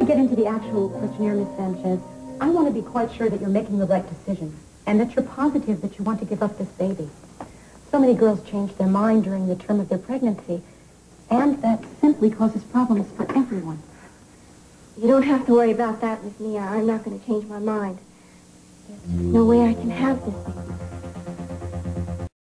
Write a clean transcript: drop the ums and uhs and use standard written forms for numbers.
get into the actual questionnaire, Miss Sanchez, I want to be quite sure that you're making the right decision and that you're positive that you want to give up this baby. So many girls change their mind during the term of their pregnancy, and that simply causes problems for everyone. You don't have to worry about that with me. I'm not going to change my mind. There's no way I can have this baby.